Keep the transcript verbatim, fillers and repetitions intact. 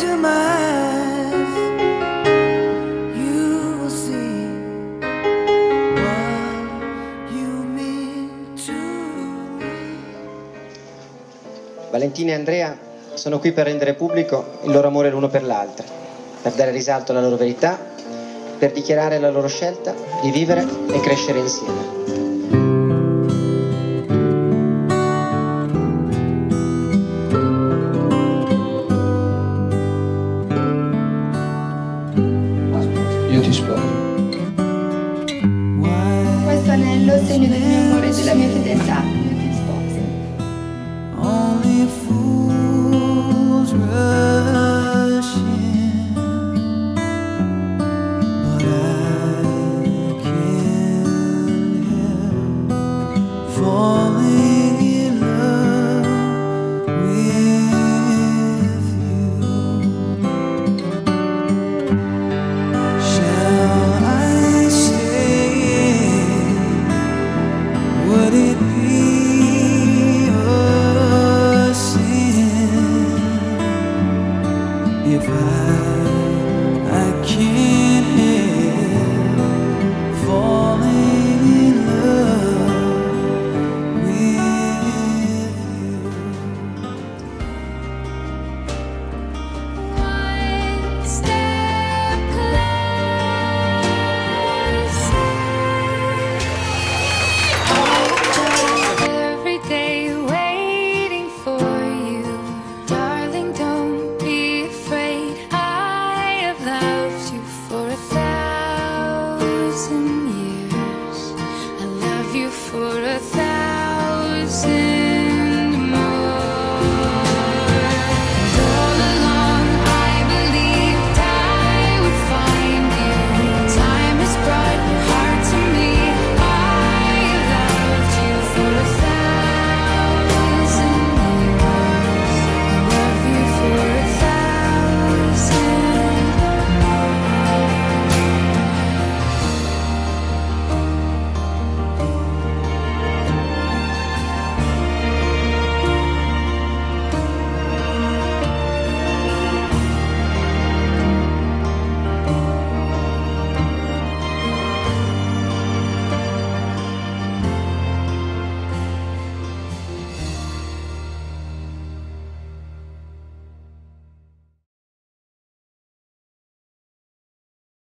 into my eyes, you will see what you mean to me. Valentina e Andrea sono qui per rendere pubblico il loro amore l'uno per l'altra, per dare risalto alla loro verità, per dichiarare la loro scelta di vivere e crescere insieme. Io ti sposo. Questo anello è il segno del mio amore e della mia fedeltà. Io ti sposo. Only fools rush in, but I can't help falling in love with you. Shall I stay? Would it be a sin if I, I can't